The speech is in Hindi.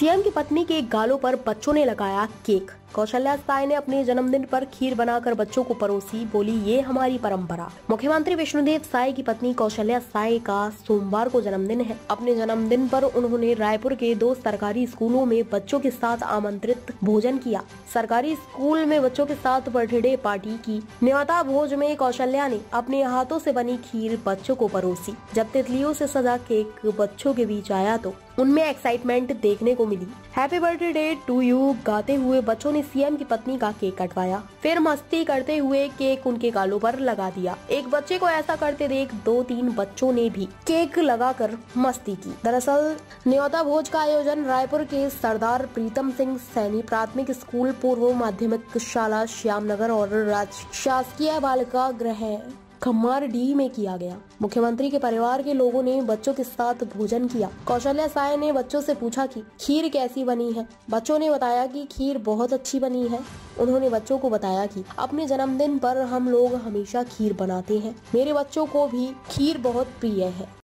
सीएम की पत्नी के गालों पर बच्चों ने लगाया केक। कौशल्या साय ने अपने जन्मदिन पर खीर बनाकर बच्चों को परोसी, बोली ये हमारी परंपरा। मुख्यमंत्री विष्णुदेव साय की पत्नी कौशल्या साय का सोमवार को जन्मदिन है। अपने जन्मदिन पर उन्होंने रायपुर के 2 सरकारी स्कूलों में बच्चों के साथ आमंत्रित भोजन किया। सरकारी स्कूल में बच्चों के साथ बर्थडे पार्टी की। न्योता भोज में कौशल्या ने अपने हाथों से बनी खीर बच्चों को परोसी। जब तितलियों से सजा केक बच्चों के बीच आया तो उनमें एक्साइटमेंट देखने को मिली। हैप्पी बर्थडे टू यू गाते हुए बच्चों ने सीएम की पत्नी का केक कटवाया, फिर मस्ती करते हुए केक उनके गालों पर लगा दिया। एक बच्चे को ऐसा करते देख 2-3 बच्चों ने भी केक लगाकर मस्ती की। दरअसल न्योता भोज का आयोजन रायपुर के सरदार प्रीतम सिंह सैनी प्राथमिक स्कूल, पूर्व माध्यमिक शाला श्यामनगर और शासकीय बालिका गृह खम्मारडीह में किया गया। मुख्यमंत्री के परिवार के लोगों ने बच्चों के साथ भोजन किया। कौशल्या साय ने बच्चों से पूछा कि खीर कैसी बनी है। बच्चों ने बताया कि खीर बहुत अच्छी बनी है। उन्होंने बच्चों को बताया कि अपने जन्मदिन पर हम लोग हमेशा खीर बनाते हैं। मेरे बच्चों को भी खीर बहुत प्रिय है।